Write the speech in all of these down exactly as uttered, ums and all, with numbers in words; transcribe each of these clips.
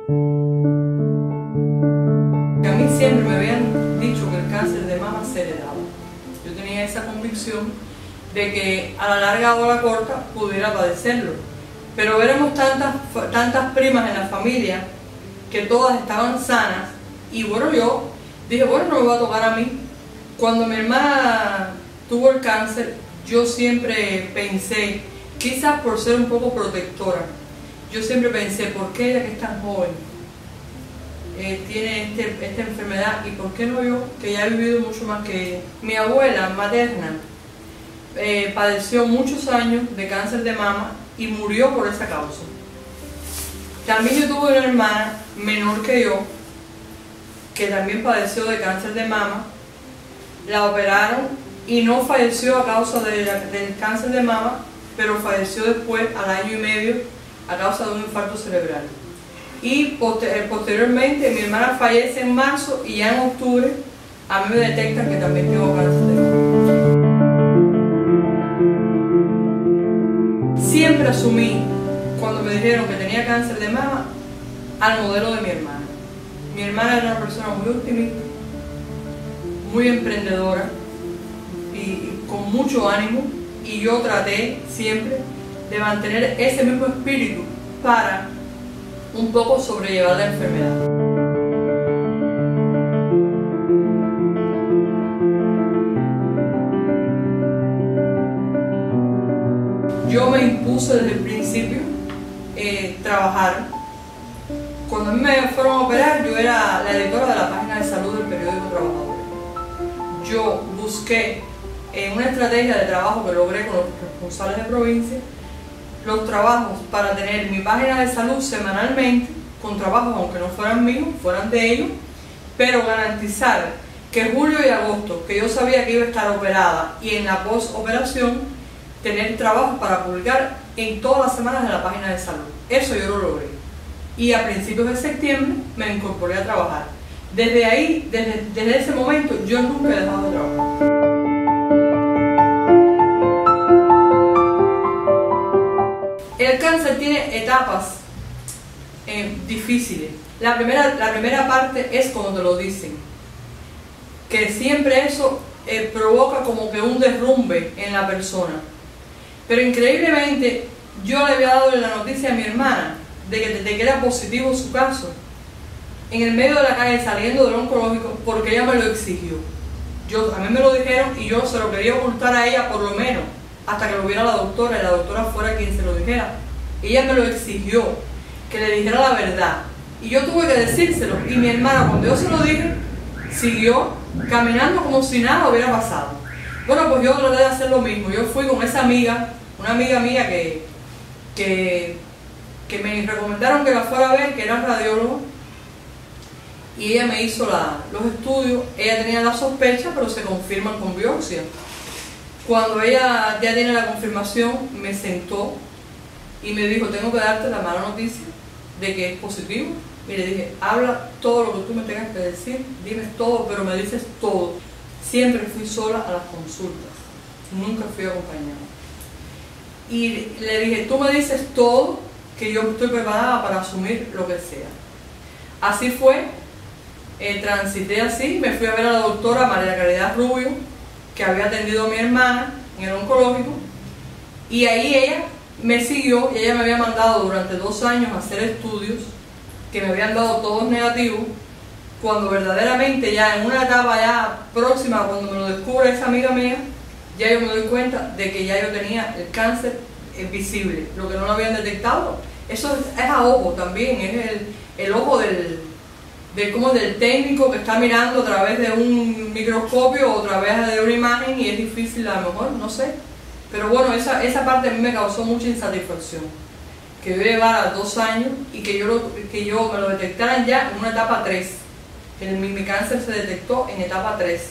A mí siempre me habían dicho que el cáncer de mama se heredaba. Yo tenía esa convicción de que a la larga o a la corta pudiera padecerlo. Pero veremos tantas, tantas primas en la familia que todas estaban sanas, y bueno, yo dije, bueno, no me va a tocar a mí. Cuando mi hermana tuvo el cáncer, yo siempre pensé, quizás por ser un poco protectora, yo siempre pensé, ¿por qué ella, que es tan joven, eh, tiene este, esta enfermedad, y por qué no yo, que ya he vivido mucho más que ella? Mi abuela materna eh, padeció muchos años de cáncer de mama y murió por esa causa. También yo tuve una hermana menor que yo, que también padeció de cáncer de mama. La operaron y no falleció a causa de la, del cáncer de mama, pero falleció después, al año y medio, a causa de un infarto cerebral. Y poster, posteriormente mi hermana fallece en marzo, y ya en octubre a mí me detectan que también tengo cáncer de mama. Siempre asumí, cuando me dijeron que tenía cáncer de mama, al modelo de mi hermana. Mi hermana era una persona muy optimista, muy emprendedora y, y con mucho ánimo, y yo traté siempre de mantener ese mismo espíritu para un poco sobrellevar la enfermedad. Yo me impuse desde el principio eh, trabajar. Cuando a mí me fueron a operar, yo era la editora de la página de salud del periódico Trabajador. Yo busqué en una estrategia de trabajo que logré con los responsables de provincia, los trabajos para tener mi página de salud semanalmente, con trabajos aunque no fueran míos, fueran de ellos, pero garantizar que julio y agosto, que yo sabía que iba a estar operada, y en la post-operación, tener trabajos para publicar en todas las semanas de la página de salud. Eso yo lo logré. Y a principios de septiembre me incorporé a trabajar. Desde ahí, desde, desde ese momento, yo nunca he dejado de trabajar. El cáncer tiene etapas eh, difíciles. La primera, la primera parte es cuando te lo dicen, que siempre eso eh, provoca como que un derrumbe en la persona. Pero increíblemente, yo le había dado la noticia a mi hermana de que, de que era positivo su caso, en el medio de la calle, saliendo del oncológico, porque ella me lo exigió. Yo, a mí me lo dijeron y yo se lo quería ocultar a ella por lo menos, hasta que lo viera la doctora, y la doctora fuera quien se lo dijera. Ella me lo exigió, que le dijera la verdad. Y yo tuve que decírselo, y mi hermana, cuando yo se lo dije, siguió caminando como si nada hubiera pasado. Bueno, pues yo traté de hacer lo mismo. Yo fui con esa amiga, una amiga mía que, que, que me recomendaron que la fuera a ver, que era radiólogo, y ella me hizo la, los estudios. Ella tenía la sospecha, pero se confirman con biopsia. Cuando ella ya tiene la confirmación, me sentó y me dijo, tengo que darte la mala noticia de que es positivo. Y le dije, habla todo lo que tú me tengas que decir, dime todo, pero me dices todo. Siempre fui sola a las consultas, nunca fui acompañada. Y le dije, tú me dices todo, que yo estoy preparada para asumir lo que sea. Así fue, eh, transité así, me fui a ver a la doctora María Caridad Rubio, que había atendido a mi hermana en el oncológico, y ahí ella me siguió, y ella me había mandado durante dos años a hacer estudios que me habían dado todos negativos, cuando verdaderamente ya en una etapa ya próxima, cuando me lo descubre esa amiga mía, ya yo me doy cuenta de que ya yo tenía el cáncer visible, lo que no lo habían detectado. Eso es, es a ojo también, es el, el ojo del, de como del técnico que está mirando a través de un microscopio o a través de una imagen, y es difícil a lo mejor, no sé. Pero bueno, esa, esa parte a mí me causó mucha insatisfacción, que yo llevara dos años y que yo, lo, que yo me lo detectaran ya en una etapa tres. El, mi, mi cáncer se detectó en etapa tres.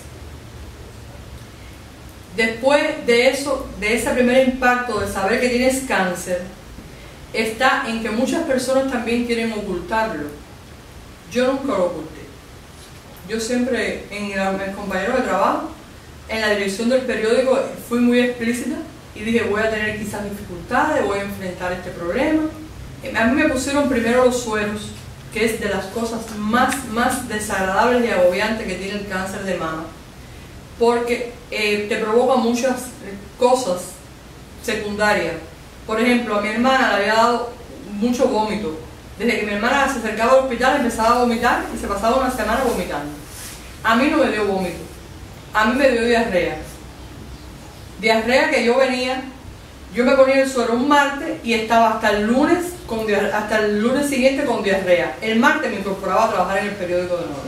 Después de eso, de ese primer impacto de saber que tienes cáncer, está en que muchas personas también quieren ocultarlo. Yo nunca lo oculté. Yo siempre, en el compañero de trabajo, en la dirección del periódico, fui muy explícita y dije, voy a tener quizás dificultades, voy a enfrentar este problema. A mí me pusieron primero los sueros que es de las cosas más, más desagradables y agobiantes que tiene el cáncer de mama, porque eh, te provoca muchas cosas secundarias. Por ejemplo, a mi hermana le había dado mucho vómito. Desde que mi hermana se acercaba al hospital empezaba a vomitar y se pasaba una semana vomitando. A mí no me dio vómito, a mí me dio diarrea. Diarrea que yo venía, yo me ponía el suero un martes y estaba hasta el lunes con diarrea, hasta el lunes siguiente con diarrea. El martes me incorporaba a trabajar en el periódico de nuevo.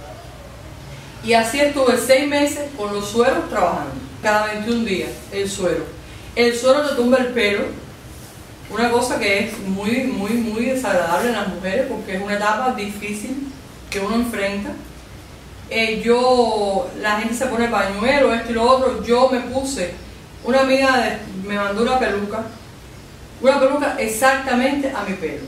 Y así estuve seis meses con los sueros trabajando, cada veintiún días, el suero. El suero te tumba el pelo, una cosa que es muy, muy, muy desagradable en las mujeres porque es una etapa difícil que uno enfrenta. Eh, yo, la gente se pone pañuelo, esto y lo otro. Yo me puse, una amiga de, me mandó una peluca, una peluca exactamente a mi pelo.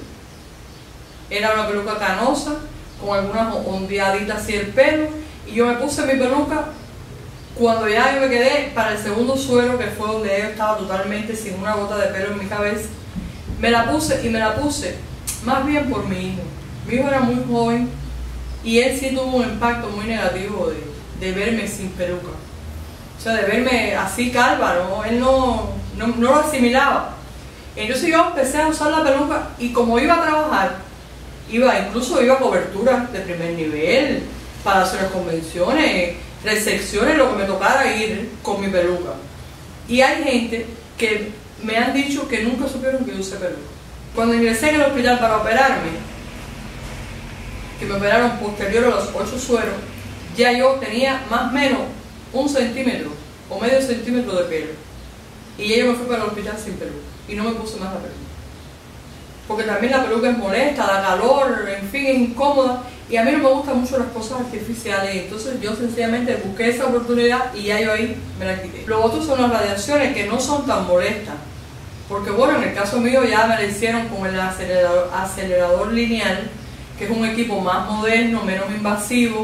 Era una peluca canosa, con algunas ondeaditas así el pelo, y yo me puse mi peluca cuando ya yo me quedé para el segundo suero, que fue donde yo estaba totalmente sin una gota de pelo en mi cabeza. Me la puse y me la puse más bien por mi hijo. Mi hijo era muy joven y él sí tuvo un impacto muy negativo de, de verme sin peluca. O sea, de verme así calva, ¿no? Él no, no, no lo asimilaba. Entonces yo empecé a usar la peluca y como iba a trabajar, iba, incluso iba a cobertura de primer nivel, para hacer las convenciones, recepciones, lo que me tocara ir con mi peluca. Y hay gente que me han dicho que nunca supieron que yo usé peluca. Cuando ingresé en el hospital para operarme, que me operaron posterior a los ocho sueros, ya yo tenía más o menos un centímetro o medio centímetro de pelo. Y ya yo me fui para el hospital sin peluca y no me puse más la peluca. Porque también la peluca es molesta, da calor, en fin, es incómoda. Y a mí no me gustan mucho las cosas artificiales, entonces yo sencillamente busqué esa oportunidad y ya yo ahí me la quité. Lo otro son las radiaciones, que no son tan molestas, porque bueno, en el caso mío ya me la hicieron con el acelerador, acelerador lineal, que es un equipo más moderno, menos invasivo,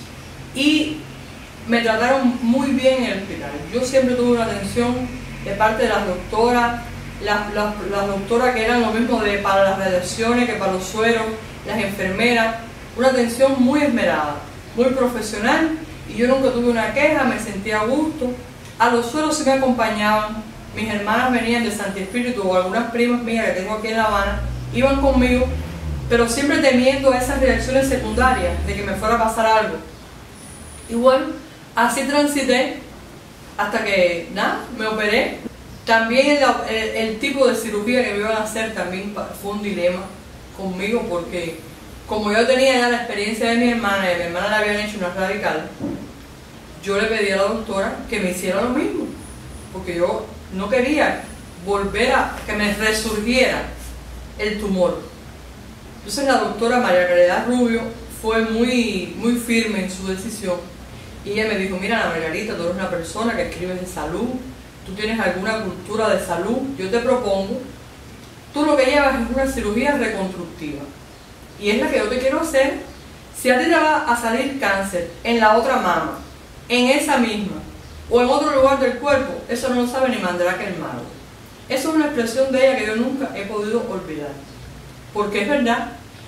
y me trataron muy bien en el hospital. Yo siempre tuve una atención de parte de las doctoras, las, las, las doctoras que eran lo mismo de, para las radiaciones que para los sueros, las enfermeras, una atención muy esmerada, muy profesional, y yo nunca tuve una queja, me sentía a gusto. A los sueros sí me acompañaban, mis hermanas venían de Santi Espíritu o algunas primas mías que tengo aquí en La Habana, iban conmigo, pero siempre temiendo esas reacciones secundarias de que me fuera a pasar algo. Y bueno, así transité hasta que, nada, me operé. También el, el, el tipo de cirugía que me iban a hacer también fue un dilema conmigo, porque como yo tenía ya la experiencia de mi hermana y a mi hermana le habían hecho una radical, yo le pedí a la doctora que me hiciera lo mismo, porque yo no quería volver a que me resurgiera el tumor. Entonces la doctora María Caridad Rubio fue muy, muy firme en su decisión y ella me dijo: mira, Ana Margarita, tú eres una persona que escribes de salud, tú tienes alguna cultura de salud, yo te propongo, tú lo que llevas es una cirugía reconstructiva y es la que yo te quiero hacer. Si a ti te va a salir cáncer en la otra mama, en esa misma o en otro lugar del cuerpo, eso no lo sabe ni Mandela que el mago. Eso es una expresión de ella que yo nunca he podido olvidar, porque es verdad.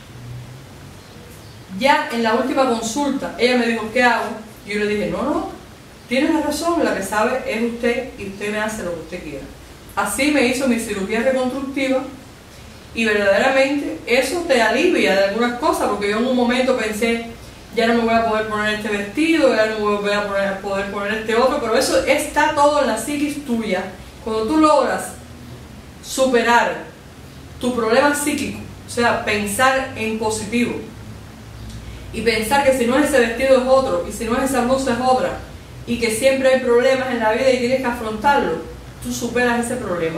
Ya en la última consulta ella me dijo: ¿qué hago? Y yo le dije: no, no, tienes la razón, la que sabe es usted y usted me hace lo que usted quiera. Así me hizo mi cirugía reconstructiva y verdaderamente eso te alivia de algunas cosas, porque yo en un momento pensé: ya no me voy a poder poner este vestido, ya no me voy a poner, poder poner este otro, pero eso está todo en la psiquis tuya. Cuando tú logras superar tu problema psíquico, o sea, pensar en positivo y pensar que si no es ese vestido es otro, y si no es esa blusa es otra, y que siempre hay problemas en la vida y tienes que afrontarlo, tú superas ese problema.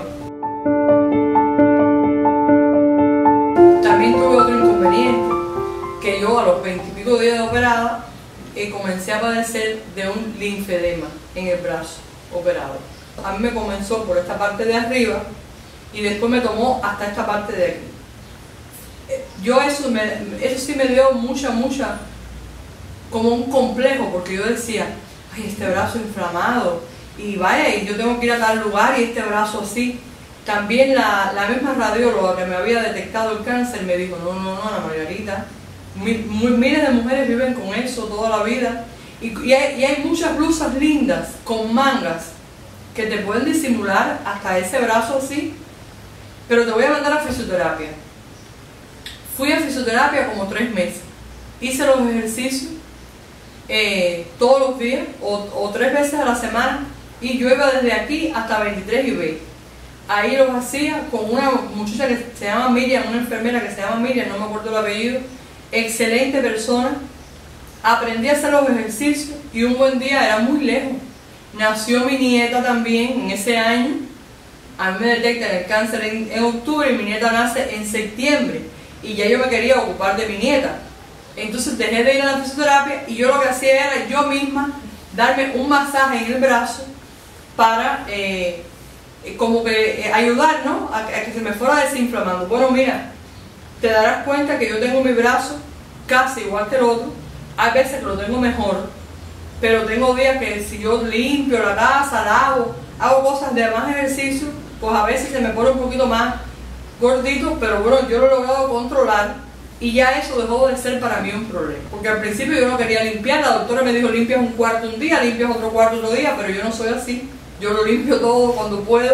También tuve otro inconveniente, que yo a los veintipico días de operada eh, comencé a padecer de un linfedema en el brazo operado. A mí me comenzó por esta parte de arriba y después me tomó hasta esta parte de aquí. Yo eso, me, eso sí me dio mucha, mucha, como un complejo, porque yo decía: ay, este brazo inflamado, y vaya, y yo tengo que ir a tal lugar y este brazo así. También la, la misma radióloga que me había detectado el cáncer me dijo: no, no, no, Ana Margarita, Miles de mujeres viven con eso toda la vida. Y, y, hay, y hay muchas blusas lindas con mangas que te pueden disimular hasta ese brazo así. Pero te voy a mandar a fisioterapia. Fui a fisioterapia como tres meses. Hice los ejercicios eh, todos los días o, o tres veces a la semana. Y yo iba desde aquí hasta veintitrés y B. Ahí los hacía con una muchacha que se llama Miriam, una enfermera que se llama Miriam, no me acuerdo el apellido. Excelente persona. Aprendí a hacer los ejercicios y un buen día, era muy lejos, nació mi nieta también en ese año. A mí me detectan el cáncer en, en octubre y mi nieta nace en septiembre. Y ya yo me quería ocupar de mi nieta. Entonces dejé de ir a la fisioterapia y yo lo que hacía era yo misma darme un masaje en el brazo para eh, como que eh, ayudar, ¿no? a, a que se me fuera desinflamando. Bueno, mira, te darás cuenta que yo tengo mi brazo casi igual que el otro. Hay veces que lo tengo mejor, pero tengo días que si yo limpio la casa, lavo, hago cosas de más ejercicio, pues a veces se me pone un poquito más gordito, pero bueno, yo lo he logrado controlar y ya eso dejó de ser para mí un problema. Porque al principio yo no quería limpiar, la doctora me dijo limpias un cuarto un día, limpias otro cuarto otro día, pero yo no soy así, yo lo limpio todo cuando puedo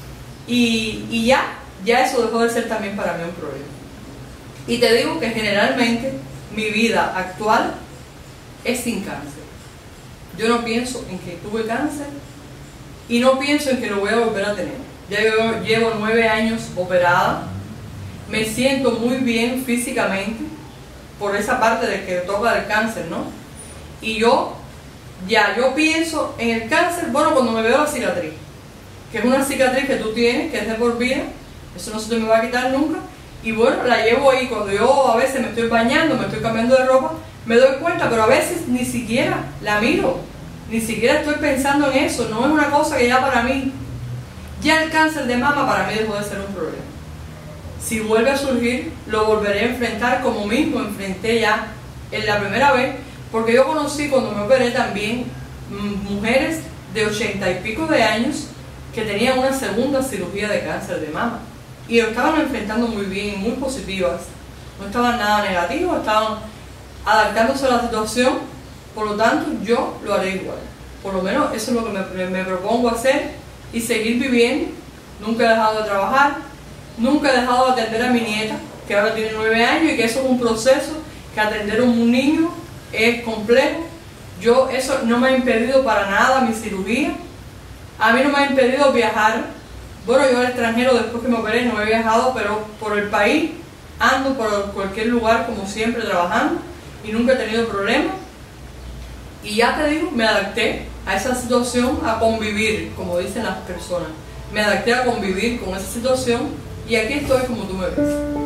y, y ya, ya eso dejó de ser también para mí un problema. Y te digo que generalmente mi vida actual es sin cáncer. Yo no pienso en que tuve cáncer y no pienso en que lo voy a volver a tener. Ya yo llevo nueve años operada, me siento muy bien físicamente por esa parte de que toca el cáncer, ¿no? Y yo, ya, yo pienso en el cáncer, bueno, cuando me veo la cicatriz, que es una cicatriz que tú tienes, que es de por vida, eso no se te me va a quitar nunca. Y bueno, la llevo ahí, cuando yo a veces me estoy bañando, me estoy cambiando de ropa, me doy cuenta, pero a veces ni siquiera la miro, ni siquiera estoy pensando en eso, no es una cosa que ya para mí, ya el cáncer de mama para mí dejó de ser un problema. Si vuelve a surgir, lo volveré a enfrentar como mismo enfrenté ya en la primera vez, porque yo conocí cuando me operé también mujeres de ochenta y pico de años que tenían una segunda cirugía de cáncer de mama. Y lo estaban enfrentando muy bien, muy positivas, no estaban nada negativos, estaban adaptándose a la situación, por lo tanto yo lo haré igual. Por lo menos eso es lo que me, me propongo hacer y seguir viviendo. Nunca he dejado de trabajar, nunca he dejado de atender a mi nieta, que ahora tiene nueve años y que eso es un proceso, que atender a un niño es complejo. Yo, eso no me ha impedido para nada mi cirugía, a mí no me ha impedido viajar. Bueno, yo al extranjero después que me operé no he viajado, pero por el país ando por cualquier lugar como siempre trabajando y nunca he tenido problemas. Y ya te digo, me adapté a esa situación, a convivir, como dicen las personas. Me adapté a convivir con esa situación y aquí estoy como tú me ves.